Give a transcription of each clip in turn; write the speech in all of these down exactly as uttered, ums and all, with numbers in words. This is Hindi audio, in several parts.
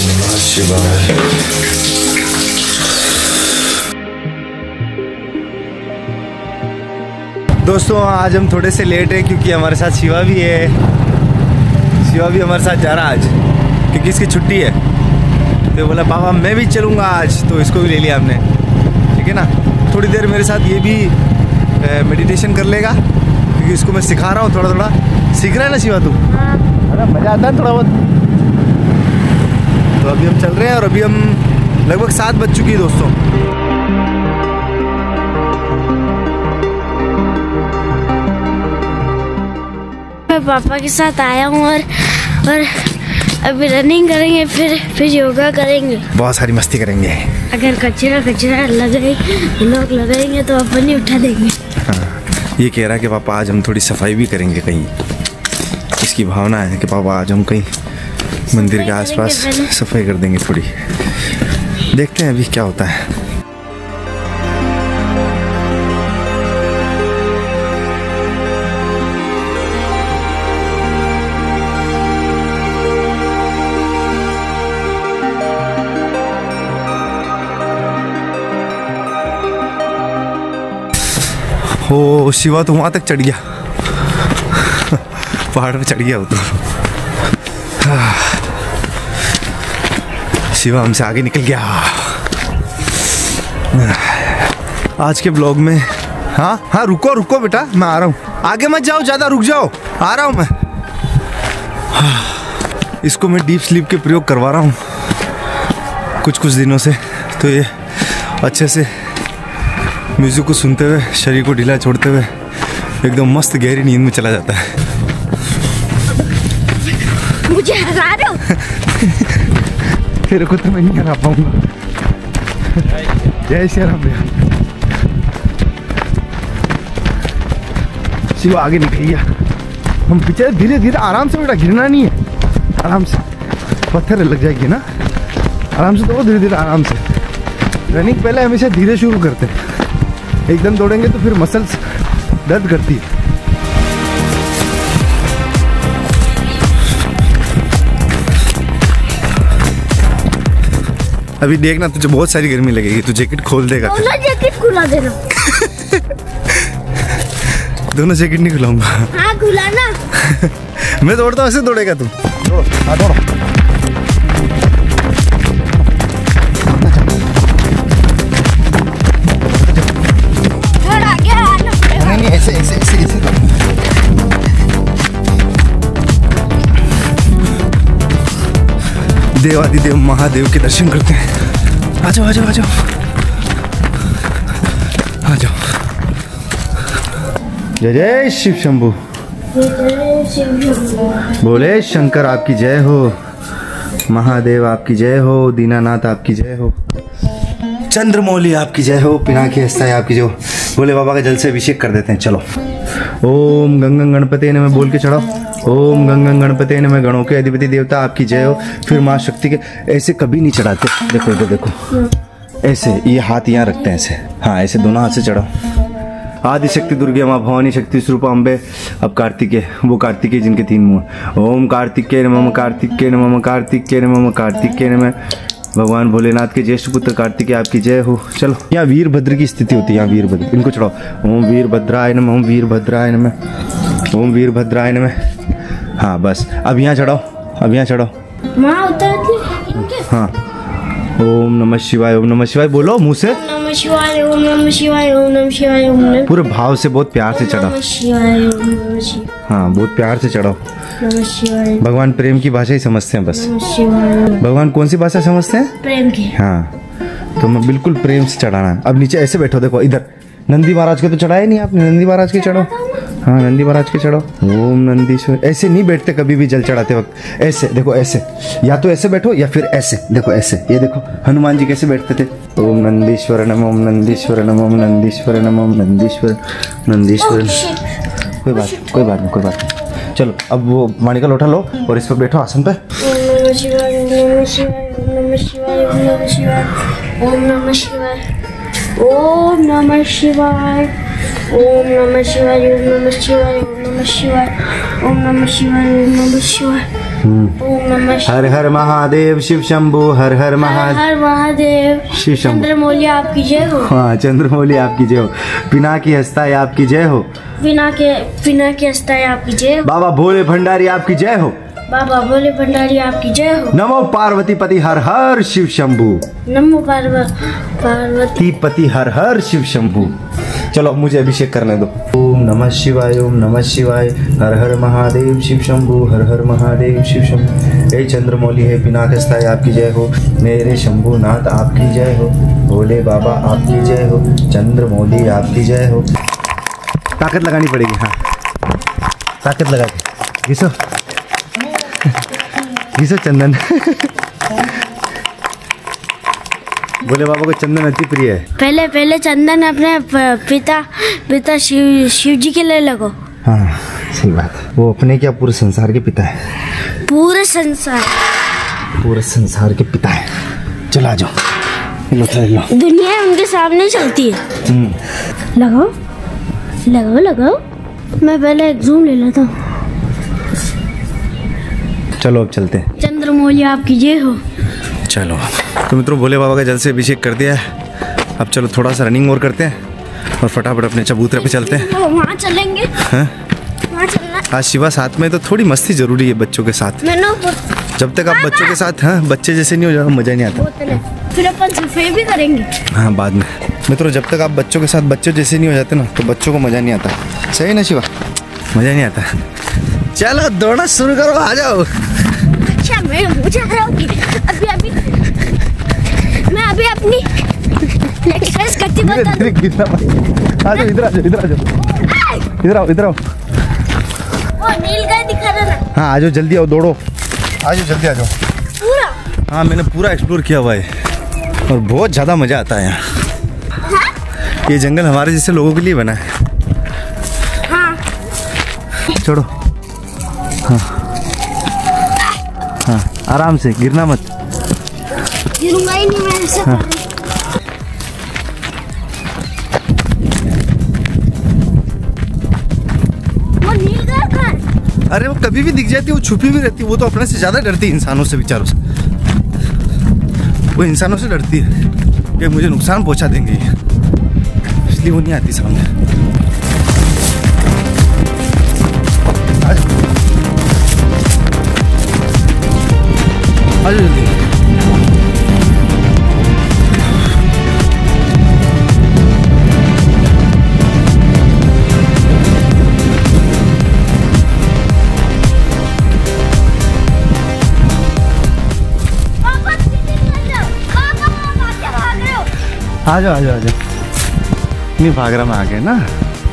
नमः शिवाय। दोस्तों आज हम थोड़े से लेट हैं क्योंकि हमारे साथ शिवा भी है। शिवा भी हमारे साथ जा रहा आज क्योंकि इसकी छुट्टी है। तो बोला पापा मैं भी चलूँगा आज, तो इसको भी ले लिया हमने। ठीक है ना, थोड़ी देर मेरे साथ ये भी मेडिटेशन कर लेगा क्योंकि इसको मैं सिखा रहा हूँ। थोड़ा थोड़ा सीख रहा है ना शिवा तू? अरे मज़ा आता है थोड़ा बहुत। तो अभी हम चल रहे हैं और अभी हम लगभग सात बज चुकी है दोस्तों। मैं पापा के साथ आया हूँ और और अभी रनिंग करेंगे, फिर फिर योगा करेंगे, बहुत सारी मस्ती करेंगे। अगर कचरा कचरा लगे लोग लगाएंगे तो अपन ही उठा देंगे। हाँ, ये कह रहा है कि पापा आज हम थोड़ी सफाई भी करेंगे कहीं। इसकी भावना है कि पापा आज हम कहीं मंदिर के आसपास सफाई कर देंगे थोड़ी। देखते हैं अभी क्या होता है। ओ शिवा तो वहाँ तक चढ़ गया, पहाड़ पे चढ़ गया वो तो। शिवा हमसे आगे निकल गया। आज के ब्लॉग में हाँ हाँ रुको रुको बेटा, मैं आ रहा हूँ। आगे मत जाओ ज़्यादा, रुक जाओ, आ रहा हूँ मैं। इसको मैं डीप स्लीप के प्रयोग करवा रहा हूँ कुछ कुछ दिनों से, तो ये अच्छे से म्यूजिक को सुनते हुए शरीर को ढीला छोड़ते हुए एकदम मस्त गहरी नींद में चला जाता है। मुझे हरा रहे हो? तेरे को तो मैं नहीं हरा पाऊंगा। जय श्री राम भैया। शिव आगे निकल गया, हम पीछे धीरे धीरे आराम से, बेटा गिरना नहीं है, आराम से। पत्थर लग जाएगी ना, आराम से दौड़ो, धीरे धीरे आराम से। रनिंग पहले हमेशा धीरे शुरू करते हैं, एकदम दौड़ेंगे तो फिर मसल्स दर्द करती है। अभी देखना तुझे बहुत सारी गर्मी लगेगी, तू जैकेट खोल देगा। जैकेट खुला देना। दोनों जैकेट नहीं खुलाऊंगा। हाँ खुलाना। मैं दौड़ता हूँ, ऐसे दौड़ेगा तू। दौड़ो, हाँ दौड़ो। नहीं ऐसे ऐसे ऐसे ऐसे देवादिदेव महादेव के दर्शन करते हैं। आ जाओ आ जाओ आ जाओ आ जाओ। जय जय शिव शंभू, बोले शंकर आपकी जय हो, महादेव आपकी जय हो, दीनानाथ आपकी जय हो, चंद्रमौली आपकी जय हो, पिनाकी हस्ताय आपकी जय हो। भोले बाबा का जल से अभिषेक कर देते हैं। चलो ओम गंगं गणपते नमः बोल के चढ़ाओ। ओम गंगं गणपते नमः, गणों के अधिपति देवता आपकी जय हो। फिर माँ शक्ति के ऐसे कभी नहीं चढ़ाते, देखो इधर देखो, ऐसे ये हाथ यहाँ रखते हैं ऐसे, हाँ ऐसे दोनों हाथ से चढ़ाओ। आदि शक्ति दुर्गे माँ भवानी शक्ति स्वरूप अम्बे। अब कार्तिकेय, वो कार्तिकेय जिनके तीन मुँह। ओम कार्तिकेय नमः, कार्तिकेय नमः, कार्तिकेय नमः, कार्तिकेय नमः। भगवान भोलेनाथ के ज्येष्ठ पुत्र कार्तिकेय आपकी जय हो। चलो यहाँ वीरभद्र की स्थिति होती है, यहाँ वीरभद्र, इनको चढ़ाओ। ओम वीरभद्राय नमः, ओम वीरभद्राय नमः, ओम वीरभद्राय नमः। हाँ बस अब यहाँ चढ़ाओ, अब यहाँ चढ़ाओ। हाँ ओम नमः शिवाय, ओम नमः शिवाय बोलो मुँह से। ओम नमः शिवाय, ओम नमः शिवाय, ओम नमः शिवाय, ओम नमः। पूरे भाव से बहुत प्यार से चढ़ाओ। हाँ बहुत प्यार से चढ़ाओ। भगवान प्रेम की भाषा ही समझते हैं बस। भगवान कौन सी भाषा समझते हैं? प्रेम की। हाँ तो मैं बिल्कुल प्रेम से चढ़ाना है। अब नीचे ऐसे बैठो, देखो इधर नंदी महाराज के तो चढ़ाए नहीं आपने, नंदी महाराज के चढ़ो। हाँ नंदी महाराज के चढ़ो। ओम नंदीश्वर। ऐसे नहीं बैठते कभी भी जल चढ़ाते वक्त, ऐसे देखो, ऐसे या तो ऐसे बैठो या फिर ऐसे देखो, ऐसे। ये देखो हनुमान जी कैसे बैठते थे। ओम नंदीश्वर नमः, ओम नंदीश्वर नमः, ओम नंदीश्वर नमः, ओम नंदीश्वर नंदीश्वर। कोई बात कोई बात नहीं कोई बात नहीं। चलो अब वो पानी का लोटा लो और इस पर बैठो आसन पे। ओम नमः शिवाय, ओम नमः शिवाय, ओम नमः शिवाय, ओम नमः शिवाय, ओम नमः शिवाय, ओम नमः शिवाय, ओम नमः शिवाय ओम नमः शिवाय ओम नमः शिवाय ओम नमः शिवाय ओम नमः शिवाय ओम नमः शिवाय। हर हर महादेव शिव शंभू, हर हर हर महादेव हर महादेव। शिव शंभू। चंद्रमौली आपकी जय हो। हाँ, चंद्रमौली आपकी जय हो। पिनाकी हस्ताय आपकी जय हो। बिना के बिना के हस्ताय आपकी जय हो। बाबा भोले भंडारी आपकी जय हो। बाबा भोले भंडारी आपकी जय हो। नमो पार्वती पति हर हर शिव शंभू। नमो पार्वती पार्वती पति हर हर शिव शंभू। चलो मुझे अभिषेक करने दो। ओम नमः शिवाय ओम नमः शिवाय, हर हर महादेव शिव शंभू, हर हर महादेव शिव शंभू। हे चंद्रमौली है पिनाकस्ताय आपकी जय हो। मेरे शंभूनाथ आपकी जय हो। भोले बाबा आपकी जय हो। चंद्रमौली आपकी जय हो। ताकत लगानी पड़ेगी। हाँ, ताकत लगा के घिसो घिसो चंदन। भोले बाबा को चंदन अति प्रिय है। पहले पहले चंदन अपने प- पिता पिता शिव शिव जी के लिए लगो। हाँ सही बात है। वो अपने क्या पूरे संसार के पिता है। पूरे संसार पूरे संसार के पिता है। चलो आ जाओ, लो लो। दुनिया उनके सामने चलती है। हम्म, लगाओ लगाओ लगाओ। मैं पहले एक जूम ले लेता हूँ। चलो अब चलते हैं। चंद्रमौली आपकी जय हो। चलो तो मित्रों, भोले बाबा का जल से अभिषेक कर दिया है। अब चलो थोड़ा सा रनिंग और करते हैं और फटाफट अपने चबूतरे पे चलते हैं। वो वहाँ चलेंगे। हैं? वहाँ चलना। आज शिवा साथ में तो थोड़ी मस्ती जरूरी है बच्चों के साथ। मैंने जब तक आप बच्चों के साथ हैं, बच्चे जैसे नहीं हो जाओ, मजा नहीं आता। बोतल फिर अपन सफाई भी करेंगे। हाँ बाद में। मित्रों, जब तक आप बच्चों के साथ बच्चों जैसे नहीं हो जाते ना, तो बच्चों को मजा नहीं आता। सही ना शिवा? मजा नहीं आता। चलो दौड़ना शुरू करो, आ जाओ। अच्छा मैं मुझे हराओगी अभी अभी। मैं अभी अपनी एक्सरसाइज करती बता दूं। आ जाओ, इधर आ जाओ, इधर आ जाओ, इधर आओ, इधर आओ। वो नील का दिखा रहा ना। हाँ आ जाओ, जल्दी आओ, दौड़ो। आ जाओ, जल्दी आ जाओ। पूरा हाँ मैंने पूरा एक्सप्लोर किया हुआ है और बहुत ज़्यादा मज़ा आता है यहाँ। ये जंगल हमारे जैसे लोगों के लिए बना है। हाँ छोड़ो। हाँ हाँ, आराम से, गिरना मत। गिरूंगा ही नहीं मैं ऐसा हाँ। कर रही। वो नील का कहाँ है? अरे वो कभी भी दिख जाती है, वो छुपी भी रहती है। वो तो अपने से ज़्यादा डरती है इंसानों से, बेचारों से। वो इंसानों से डरती है कि मुझे नुकसान पहुंचा देंगे ये, इसलिए वो नहीं आती सामने। आ जाओ, आ जाओ जल्दी। पापा सीधे चल जाओ। पापा पापा क्या भाग रहे हो? आ जाओ आ जाओ आ जाओ। नहीं भाग रहा मैं, आ गया ना।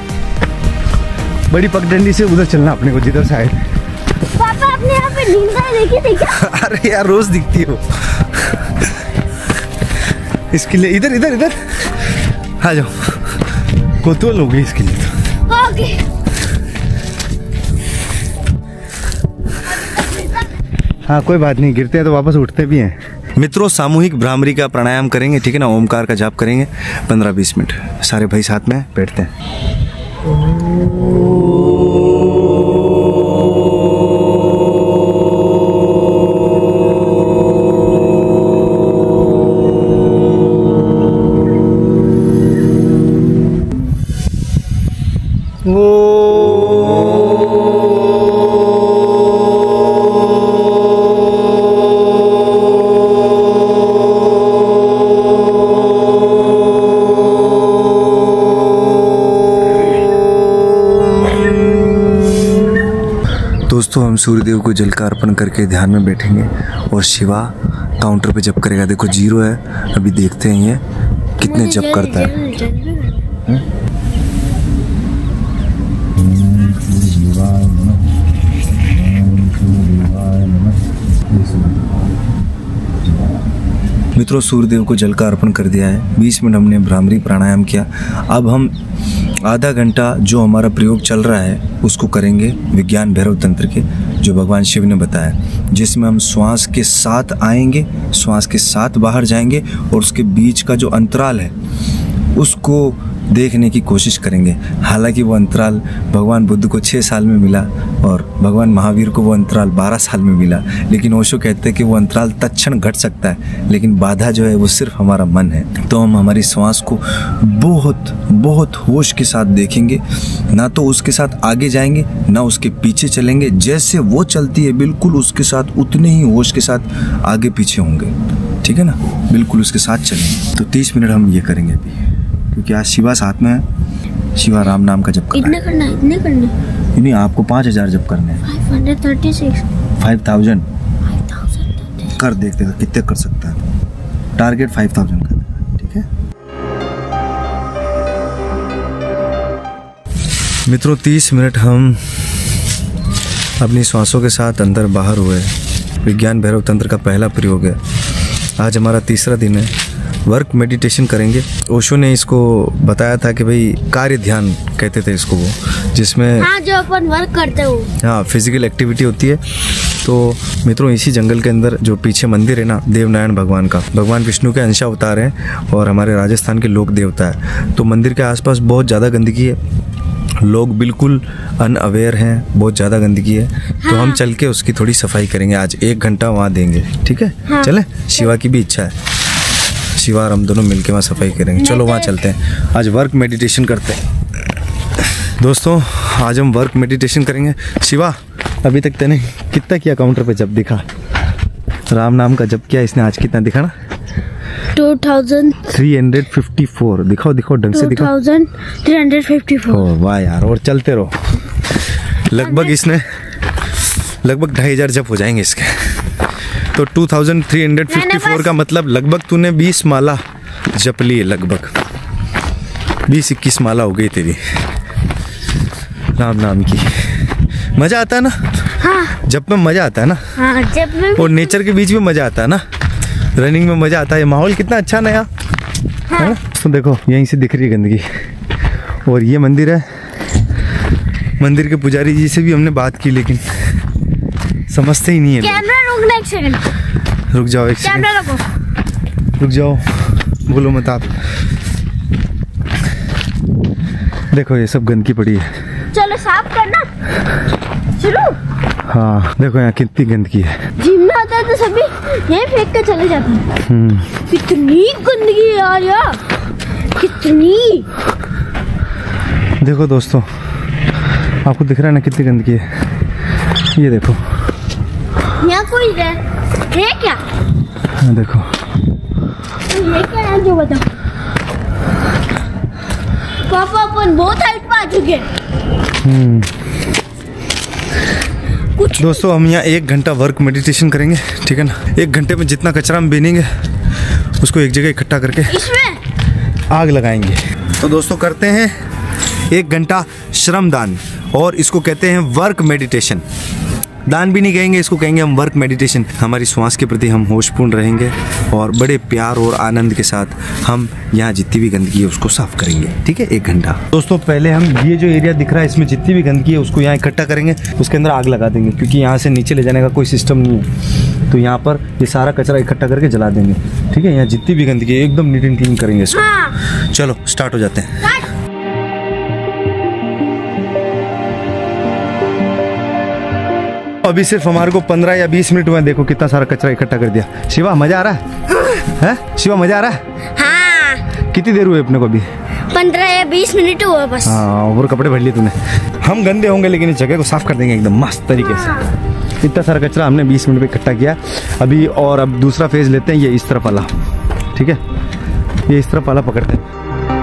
बड़ी पगडंडी से उधर चलना अपने को, जिधर से आए थे। पापा अपने यहाँ पे नील गाय देखी थी क्या? अरे यार रोज दिखती हो। इसके लिए इधर इधर इधर आ जाओ। कोतूहल हो गई इसके लिए तो। ओके। हाँ कोई बात नहीं, गिरते हैं तो वापस उठते भी हैं। मित्रों, सामूहिक भ्रामरी का प्राणायाम करेंगे, ठीक है ना। ओमकार का जाप करेंगे पंद्रह बीस मिनट। सारे भाई साथ में बैठते हैं। दोस्तों, हम सूर्यदेव को जल का अर्पण करके ध्यान में बैठेंगे और शिवा काउंटर पे जप करेगा। देखो जीरो है, अभी देखते हैं ये कितने जप करता है। मित्रों, सूर्यदेव को जल का अर्पण कर दिया है। बीस मिनट हमने भ्रामरी प्राणायाम किया। अब हम आधा घंटा जो हमारा प्रयोग चल रहा है उसको करेंगे विज्ञान भैरव तंत्र के, जो भगवान शिव ने बताया, जिसमें हम श्वास के साथ आएंगे, श्वास के साथ बाहर जाएंगे और उसके बीच का जो अंतराल है उसको देखने की कोशिश करेंगे। हालांकि वो अंतराल भगवान बुद्ध को छः साल में मिला और भगवान महावीर को वो अंतराल बारह साल में मिला, लेकिन ओशो कहते हैं कि वो अंतराल तत्क्षण घट सकता है, लेकिन बाधा जो है वो सिर्फ हमारा मन है। तो हम हमारी श्वास को बहुत बहुत होश के साथ देखेंगे, ना तो उसके साथ आगे जाएंगे ना उसके पीछे चलेंगे। जैसे वो चलती है बिल्कुल उसके साथ उतने ही होश के साथ आगे पीछे होंगे, ठीक है ना, बिल्कुल उसके साथ चलेंगे। तो तीस मिनट हम ये करेंगे अभी, क्योंकि आज शिवा साथ में है। शिवा राम नाम का जप इतने करना है, इतने करना है। नहीं, आपको पाँच हजार जप करने हैं। Five hundred thirty six five thousand कर देखते हैं कितने कर सकता है। टारगेट फाइव थाउजेंड का, ठीक है मित्रों। तीस मिनट हम अपनी सांसों के साथ अंदर बाहर हुए। विज्ञान भैरव तंत्र का पहला प्रयोग है। आज हमारा तीसरा दिन है। वर्क मेडिटेशन करेंगे। ओशो ने इसको बताया था कि भाई कार्य ध्यान कहते थे इसको, वो जिसमें हाँ जो अपन वर्क करते हो, हाँ फिजिकल एक्टिविटी होती है। तो मित्रों इसी जंगल के अंदर जो पीछे मंदिर है ना, देवनारायण भगवान का, भगवान विष्णु के अंश अवतार हैं और हमारे राजस्थान के लोक देवता है। तो मंदिर के आसपास बहुत ज़्यादा गंदगी है, लोग बिल्कुल अनअवेयर हैं, बहुत ज़्यादा गंदगी है। हाँ। तो हम चल के उसकी थोड़ी सफाई करेंगे। आज एक घंटा वहाँ देंगे, ठीक है। हाँ। चले, शिवा की भी इच्छा है, शिवा और हम दोनों मिलके वहाँ सफाई करेंगे। चलो वहाँ चलते हैं, आज वर्क मेडिटेशन करते हैं। दोस्तों आज हम वर्क मेडिटेशन करेंगे। शिवा अभी तक तेने कितना किया काउंटर पे जब दिखा? राम नाम का जब किया इसने आज कितना दिखा ना? Two thousand three hundred fifty four. दिखाओ दिखाओ ढंग से दिखाओ। Two thousand three hundred fifty four. ओह वाह यार, और चलते रहो। लगभग इसने लगभग ढाई हजार जब हो जाएंगे इसके। तो two thousand three hundred fifty four का मतलब लगभग तूने बीस माला जप ली है, लगभग बीस इक्कीस माला हो गई तेरी राम नाम की। मजा आता है ना? हाँ। जब में मजा आता है ना? हाँ, जब में और नेचर के बीच में मजा आता है ना, रनिंग में मजा आता है। माहौल कितना अच्छा नया। हाँ। तो देखो यहीं से दिख रही है गंदगी। और ये मंदिर है, मंदिर के पुजारी जी से भी हमने बात की लेकिन समझते ही नहीं है। कैमरा रोकना एक सेकंड। रुक जाओ एक सेकंड, कैमरा रोको। रुक जाओ, बोलो मत आप। देखो ये सब गंदगी पड़ी है। चलो साफ करना शुरू। हाँ देखो यहाँ कितनी गंदगी है। जिम में आता है तो सभी यही फेंक के चले जाते हैं। कितनी गंदगी है यार, यार कितनी। देखो दोस्तों आपको दिख रहा है ना कितनी गंदगी है। ये देखो यहाँ कोई है, है क्या? हाँ देखो तो ये क्या है जो बताओ। पापा अपन बहुत हाइट पे आ चुके हैं। कुछ दोस्तों हम यहाँ एक घंटा वर्क मेडिटेशन करेंगे, ठीक है ना। एक घंटे में जितना कचरा हम बीनेंगे उसको एक जगह इकट्ठा करके इसमें आग लगाएंगे। तो दोस्तों करते हैं एक घंटा श्रमदान और इसको कहते हैं वर्क मेडिटेशन। दान भी नहीं कहेंगे इसको, कहेंगे हम वर्क मेडिटेशन। हमारी श्वास के प्रति हम होशपूर्ण रहेंगे और बड़े प्यार और आनंद के साथ हम यहाँ जितनी भी गंदगी है उसको साफ करेंगे, ठीक है। एक घंटा दोस्तों पहले हम ये जो एरिया दिख रहा है इसमें जितनी भी गंदगी है उसको यहाँ इकट्ठा करेंगे, उसके अंदर आग लगा देंगे, क्योंकि यहाँ से नीचे ले जाने का कोई सिस्टम नहीं है। तो यहाँ पर ये सारा कचरा इकट्ठा करके जला देंगे, ठीक है। यहाँ जितनी भी गंदगी है एकदम नीट एंड क्लीन करेंगे इसको। हाँ। चलो स्टार्ट हो जाते हैं। अभी सिर्फ हमारे को पंद्रह या बीस मिनट में देखो कितना सारा कचरा इकट्ठा कर दिया। शिवा मजा आ रहा है? है शिवा मजा आ रहा है? हाँ। कितनी देर हुई अपने को अभी? पंद्रह या बीस मिनट हुआ बस। हाँ और कपड़े भर लिए तूने। हम गंदे होंगे लेकिन इस जगह को साफ कर देंगे एकदम मस्त तरीके से। इतना सारा कचरा हमने बीस मिनट में इकट्ठा किया अभी। और अब दूसरा फेज लेते हैं, ये इस तरफ वाला, ठीक है। ये इस तरफ वाला पकड़ते हैं।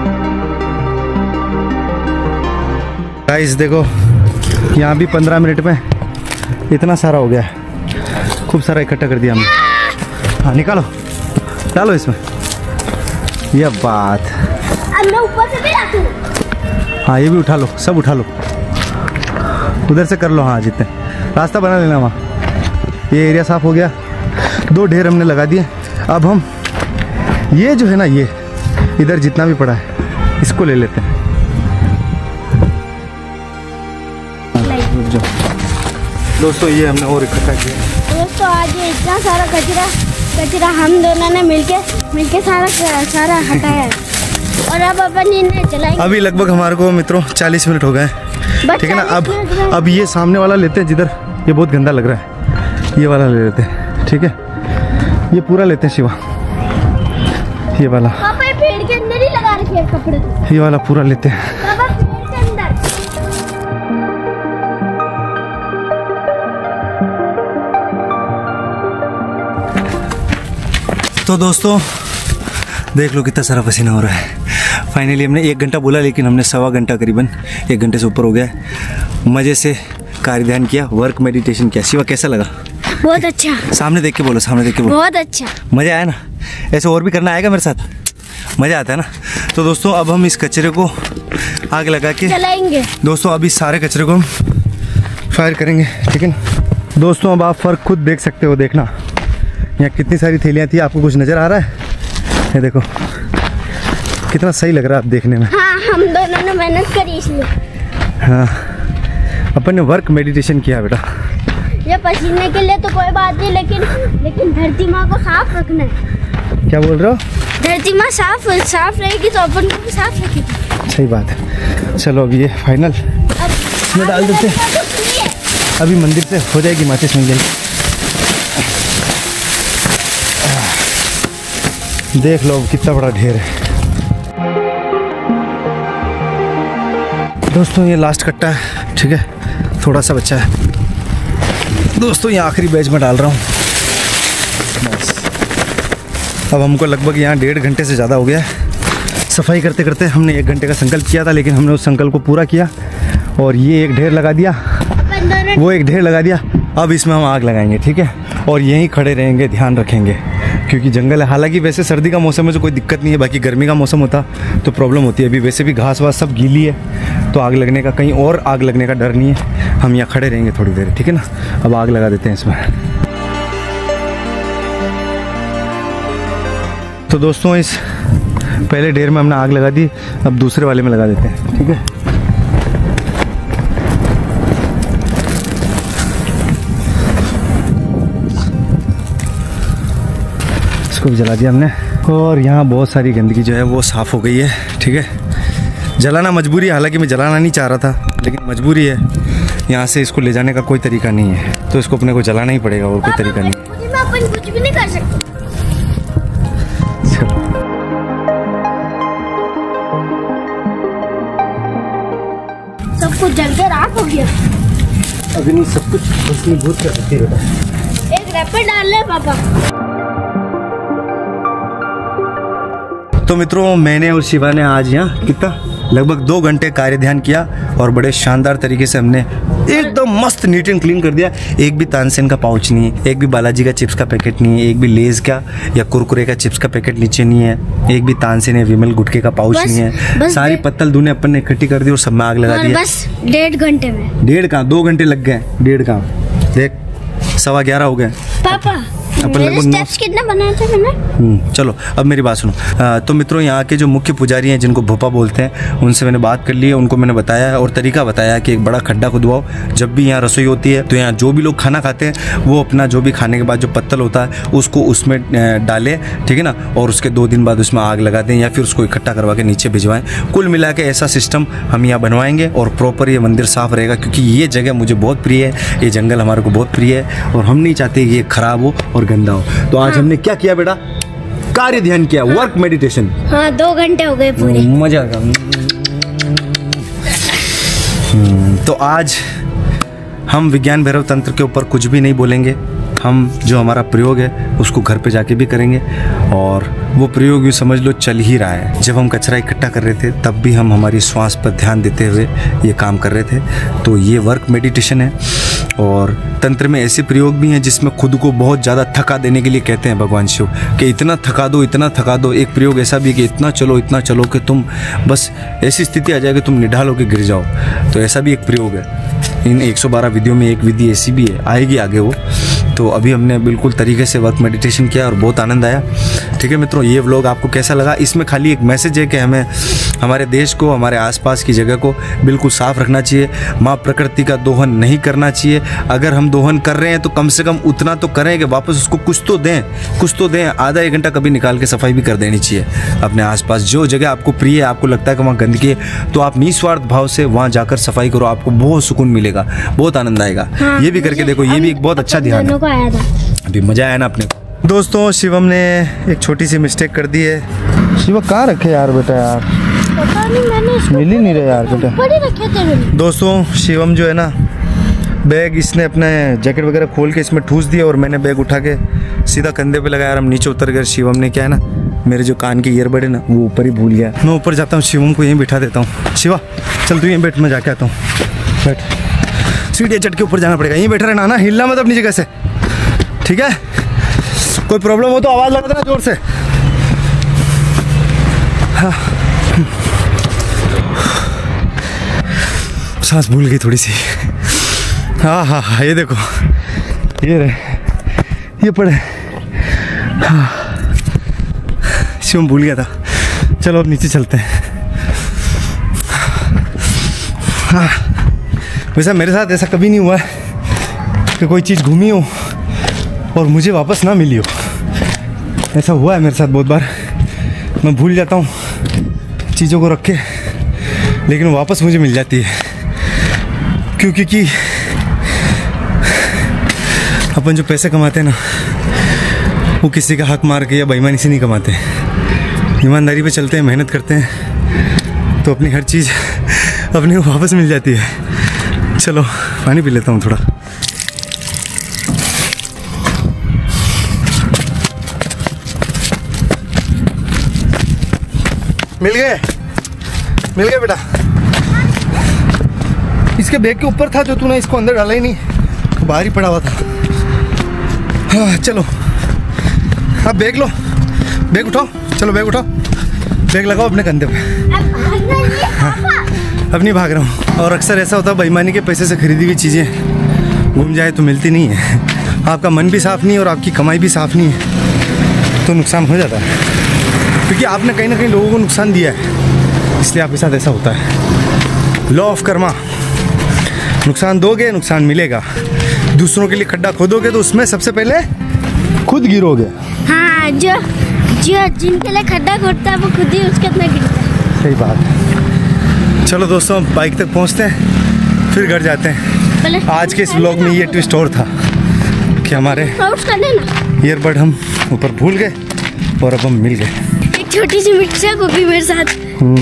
गाइस देखो यहाँ भी पंद्रह मिनट में इतना सारा हो गया, खूब सारा इकट्ठा कर दिया हमने। हाँ निकालो, डालो इसमें। यह बात। अब मैं ऊपर से भी रखूं। हाँ ये भी उठा लो, सब उठा लो, उधर से कर लो। हाँ जितने रास्ता बना लेना वहाँ। ये एरिया साफ हो गया, दो ढेर हमने लगा दिए। अब हम ये जो है ना, ये इधर जितना भी पड़ा है इसको ले लेते हैं। रुक जाओ दोस्तों, ये हमने और इकट्ठा किया। दोस्तों आज ये इतना सारा कचरा कचरा हम दोनों ने मिलके मिलके सारा सारा हटाया है। और अब अपन इन्हें चलाएंगे। अभी लगभग हमारे को मित्रों चालीस मिनट हो गए, बस ठीक है ना। अब चालीस मिनट में- अब ये सामने वाला लेते हैं जिधर, ये बहुत गंदा लग रहा है, ये वाला ले लेते हैं, ठीक है। ये पूरा लेते हैं शिवा, ये वाला, पापा ये पेड़ के अंदर ही लगा रखे हैं कपड़े तो। ये वाला पूरा लेते हैं। पापा पेड़ के अंदर। तो दोस्तों देख लो कितना सारा पसीना हो रहा है। फाइनली हमने एक घंटा बोला, लेकिन हमने सवा घंटा करीबन एक घंटे से ऊपर हो गया है। मज़े से कार्य ध्यान किया, वर्क मेडिटेशन किया। शिवा कैसा लगा? बहुत अच्छा, सामने देख के बोलो, सामने देख के बोलो। बहुत अच्छा। मज़ा आया ना? ऐसे और भी करना आएगा मेरे साथ, मज़ा आता है ना। तो दोस्तों अब हम इस कचरे को आग लगा के चलाएंगे। दोस्तों अभी सारे कचरे को हम फायर करेंगे, ठीक है ना। दोस्तों अब आप फ़र्क खुद देख सकते हो, देखना यहाँ कितनी सारी थैलियाँ थी, आपको कुछ नज़र आ रहा है? ये देखो कितना सही लग रहा है आप देखने में। हाँ, हम दोनों ने मेहनत करी इसलिए। हाँ, अपन ने वर्क मेडिटेशन किया बेटा। ये पसीने के लिए तो कोई बात नहीं, लेकिन लेकिन धरती माँ को साफ रखना है। क्या बोल रहे हो? धरती माँ साफ साफ रहेगी तो अपन को भी साफ रखेगी। सही बात है। चलो अब ये फाइनल अब इसमें डाल देते हैं। तो फ्री है। अभी मंदिर से हो जाएगी माचिस मिल जाएगी। देख लो कितना बड़ा ढेर है। दोस्तों ये लास्ट कट्टा है, ठीक है, थोड़ा सा बच्चा है। दोस्तों ये आखिरी बैच में डाल रहा हूँ बस। अब हमको लगभग यहाँ डेढ़ घंटे से ज़्यादा हो गया है सफाई करते करते। हमने एक घंटे का संकल्प किया था, लेकिन हमने उस संकल्प को पूरा किया और ये एक ढेर लगा दिया, अपन दोनों वो एक ढेर लगा दिया। अब इसमें हम आग लगाएंगे, ठीक है, और यहीं खड़े रहेंगे, ध्यान रखेंगे, क्योंकि जंगल है। हालांकि वैसे सर्दी का मौसम है तो कोई दिक्कत नहीं है, बाकी गर्मी का मौसम होता तो प्रॉब्लम होती है। अभी वैसे भी घास वास सब गीली है तो आग लगने का, कहीं और आग लगने का डर नहीं है। हम यहाँ खड़े रहेंगे थोड़ी देर, ठीक है ना। अब आग लगा देते हैं इसमें। तो दोस्तों इस पहले ढेर में हमने आग लगा दी, अब दूसरे वाले में लगा देते हैं, ठीक है। इसको भी जला दिया हमने और यहाँ बहुत सारी गंदगी जो है वो साफ़ हो गई है, ठीक है। जलाना मजबूरी है, हालांकि मैं जलाना नहीं चाह रहा था, लेकिन मजबूरी है। यहाँ से इसको ले जाने का कोई तरीका नहीं है, तो इसको अपने को जलाना ही पड़ेगा, और कोई तरीका नहीं। मजबूरी में अपन कुछ भी नहीं कर सकते। चलो सब कुछ जल के राख हो गया। अभी नहीं, सब कुछ भस्मीभूत कर सकती है बेटा। एक रैपर डाल ले पापा। तो मित्रों मैंने और शिवा ने आज यहाँ कितना लगभग दो घंटे कार्य ध्यान किया और बड़े शानदार तरीके से हमने एकदम मस्त नीट एंड क्लीन कर दिया। एक भी तानसेन का पाउच नहीं है, एक भी बालाजी का चिप्स का पैकेट नहीं है, एक भी लेज का या कुरकुरे का चिप्स का पैकेट नीचे नहीं है, एक भी तानसेन या विमल गुटके का पाउच बस- नहीं है। बस सारी दे- पत्तल दूने अपन ने इकट्ठी कर दी और सब में आग लगा और दी। बस डेढ़ घंटे में। डेढ़ कहाँ, दो घंटे लग गए। डेढ़ कहाँ, देख सवा ग्यारह हो गए। पापा अपन मेरे लगभग नौ- स्टेप्स कितने बनाए थे मैंने? हम्म, चलो अब मेरी बात सुनो। आ, तो मित्रों यहाँ के जो मुख्य पुजारी हैं जिनको भोपा बोलते हैं, उनसे मैंने बात कर ली है। उनको मैंने बताया और तरीका बताया कि एक बड़ा खड्डा खुदवाओ। जब भी यहाँ रसोई होती है तो यहाँ जो भी लोग खाना खाते हैं वो अपना जो भी खाने के बाद जो पत्तल होता है उसको उसमें डालें, ठीक है ना, और उसके दो दिन बाद उसमें आग लगा दें या फिर उसको इकट्ठा करवा के नीचे भिजवाएं। कुल मिला के ऐसा सिस्टम हम यहाँ बनवाएंगे और प्रॉपर ये मंदिर साफ रहेगा, क्योंकि ये जगह मुझे बहुत प्रिय है, ये जंगल हमारे को बहुत प्रिय है और हम नहीं चाहते कि ये खराब हो और गंदा हो। तो आज हमने क्या किया बेटा? कार्य ध्यान किया, वर्क मेडिटेशन। हाँ, दो घंटे हो गए पूरे। मजा आ गया। हम्म, तो आज हम विज्ञान भैरव तंत्र के ऊपर कुछ भी नहीं बोलेंगे। हम जो हमारा प्रयोग है उसको घर पे जाके भी करेंगे और वो प्रयोग यूँ समझ लो चल ही रहा है। जब हम कचरा इकट्ठा कर रहे थे तब भी हम हमारी श्वास पर ध्यान देते हुए ये काम कर रहे थे। तो ये वर्क मेडिटेशन है और तंत्र में ऐसे प्रयोग भी हैं जिसमें खुद को बहुत ज़्यादा थका देने के लिए कहते हैं भगवान शिव कि इतना थका दो, इतना थका दो। एक प्रयोग ऐसा भी है कि इतना चलो इतना चलो कि तुम बस ऐसी स्थिति आ जाए कि तुम निढाल होकर गिर जाओ। तो ऐसा भी एक प्रयोग है। इन एक सौ बारह विधियों में एक विधि ऐसी भी है, आएगी आगे वो। तो अभी हमने बिल्कुल तरीके से वर्क मेडिटेशन किया और बहुत आनंद आया। ठीक है मित्रों, ये व्लॉग आपको कैसा लगा? इसमें खाली एक मैसेज है कि हमें हमारे देश को, हमारे आसपास की जगह को बिल्कुल साफ़ रखना चाहिए। माँ प्रकृति का दोहन नहीं करना चाहिए। अगर हम दोहन कर रहे हैं तो कम से कम उतना तो करें कि वापस उसको कुछ तो दें, कुछ तो दें। आधा एक घंटा कभी निकाल के सफाई भी कर देनी चाहिए अपने आसपास। जो जगह आपको प्रिय है, आपको लगता है कि वहाँ गंदगी है, तो आप निस्वार्थ भाव से वहाँ जाकर सफाई करो, आपको बहुत सुकून मिलेगा, बहुत आनंद आएगा। हाँ, ये भी करके देखो, ये भी एक बहुत अच्छा ध्यान है। को आया था अभी मजा आया ना अपने को। दोस्तों, शिवम ने एक छोटी सी मिस्टेक कर दी है। शिवम कहाँ रखे यार बेटा? यार पता नहीं, मैंने इसको मिल ही नहीं रहे यार बेटा। ऊपर ही रखे थे। दोस्तों, शिवम जो है ना, बैग इसने अपने जैकेट वगैरह खोल के इसमें ठूस दिया और मैंने बैग उठा के सीधा कंधे पे लगाया और हम नीचे उतर गए। शिवम ने क्या है ना, मेरे जो कान के ईयरबड है ना, वो ऊपर ही भूल गया। मैं ऊपर जाता हूँ, शिवम को यहीं बिठा देता हूँ। शिवा चल तू यहीं बैठ, मैं जाके आता हूँ। बैठ, सीढ़ी चढ़ के ऊपर जाना पड़ेगा। यहीं बैठा रहना ना, हिलना मत अपनी जगह से, ठीक है? कोई प्रॉब्लम हो तो आवाज़ लगा देना जोर से। हाँ, सांस भूल गई थोड़ी सी। हाँ हाँ हाँ, ये देखो, ये रहे, ये पड़े। हाँ, शिवम भूल गया था। चलो अब नीचे चलते हैं। हाँ, वैसा मेरे साथ ऐसा कभी नहीं हुआ है कि कोई चीज़ घूमी हो और मुझे वापस ना मिली हो। ऐसा हुआ है मेरे साथ बहुत बार। मैं भूल जाता हूँ चीज़ों को रख के, लेकिन वापस मुझे मिल जाती है। क्योंकि कि अपन जो पैसे कमाते हैं ना, वो किसी का हक मार के या बेईमानी से नहीं कमाते। ईमानदारी पे चलते हैं, मेहनत करते हैं, तो अपनी हर चीज़ अपने को वापस मिल जाती है। चलो पानी पी लेता हूँ थोड़ा। मिल गए, मिल गए बेटा। इसके बैग के ऊपर था जो तूने इसको अंदर डाला ही नहीं, तो बाहर ही पड़ा हुआ था। हाँ, चलो अब बैग लो, बैग उठाओ, चलो बैग उठाओ, बैग लगाओ अपने कंधे पे। हाँ, अब नहीं भाग रहा हूँ। और अक्सर ऐसा होता है, बेईमानी के पैसे से खरीदी हुई चीज़ें घूम जाए तो मिलती नहीं है। आपका मन भी साफ़ नहीं है और आपकी कमाई भी साफ़ नहीं है, तो नुकसान हो जाता है। क्योंकि आपने कहीं ना कहीं लोगों को नुकसान दिया है, इसलिए आपके साथ ऐसा होता है। लॉ ऑफ कर्मा, नुकसान दोगे नुकसान मिलेगा। दूसरों के लिए खड्डा खोदोगे तो उसमें सबसे पहले खुद गिरोगे। हाँ, जो जो जिनके लिए खड्डा खोदता है वो खुद ही उसके अंदर गिरता है। सही बात है। चलो दोस्तों, बाइक तक पहुंचते हैं, फिर घर जाते हैं। आज के इस व्लॉग में ये ट्विस्ट और था कि हमारे ईयरबड हम ऊपर भूल गए और अब हम मिल गए। एक छोटी सी मिर्चा को भी मेरे साथ।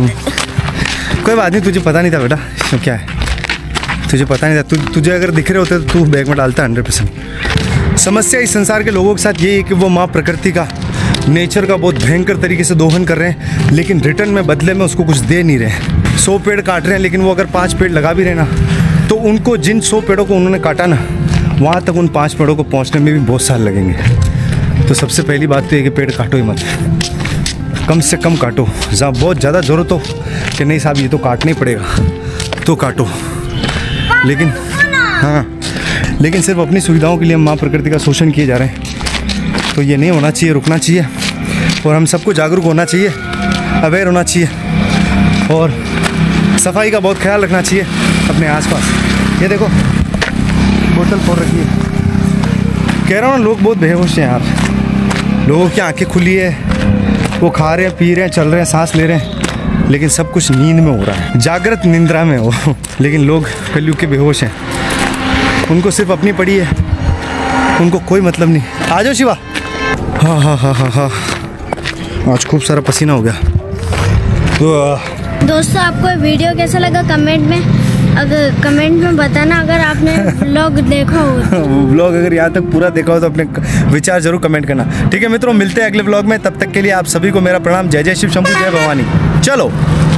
कोई बात नहीं, तुझे पता नहीं था बेटा इसमें क्या है, तुझे पता नहीं था। तु, तुझे अगर दिख रहे होते तो तू बैग में डालता हंड्रेड परसेंट। समस्या इस संसार के लोगों के साथ ये है कि वो माँ प्रकृति का, नेचर का बहुत भयंकर तरीके से दोहन कर रहे हैं, लेकिन रिटर्न में बदले में उसको कुछ दे नहीं रहे। सौ पेड़ काट रहे हैं, लेकिन वो अगर पाँच पेड़ लगा भी रहे ना, तो उनको जिन सौ पेड़ों को उन्होंने काटा ना, वहाँ तक उन पाँच पेड़ों को पहुँचने में भी बहुत साल लगेंगे। तो सबसे पहली बात तो ये कि पेड़ काटो ही मत, कम से कम काटो। जहाँ बहुत ज़्यादा ज़रूरत हो कि नहीं साहब ये तो काटना ही पड़ेगा, तो काटो। लेकिन हाँ, लेकिन सिर्फ अपनी सुविधाओं के लिए हम माँ प्रकृति का शोषण किए जा रहे हैं, तो ये नहीं होना चाहिए, रुकना चाहिए। और हम सबको जागरूक होना चाहिए, अवेयर होना चाहिए, और सफाई का बहुत ख्याल रखना चाहिए अपने आसपास। ये देखो बोतल फोड़ रखी है। कह रहा हूँ ना, लोग बहुत बेहोश हैं यार। लोगों की आंखें खुली है, वो खा रहे हैं, पी रहे हैं, चल रहे हैं, सांस ले रहे हैं, लेकिन सब कुछ नींद में हो रहा है, जागृत निंद्रा में हो। लेकिन लोग कलयुग के बेहोश हैं, उनको सिर्फ अपनी पड़ी है, उनको कोई मतलब नहीं। आ जाओ शिवा। हाँ हाँ हाँ हाँ हाँ, आज खूब सारा पसीना हो गया। तो दोस्तों, आपको वीडियो कैसा लगा कमेंट में, अगर कमेंट में बताना अगर आपने व्लॉग देखा हो। व्लॉग अगर यहाँ तक पूरा देखा हो तो अपने विचार जरूर कमेंट करना। ठीक है मित्रों, मिलते हैं अगले व्लॉग में। तब तक के लिए आप सभी को मेरा प्रणाम। जय जय शिव शंभू, जय भवानी। चलो।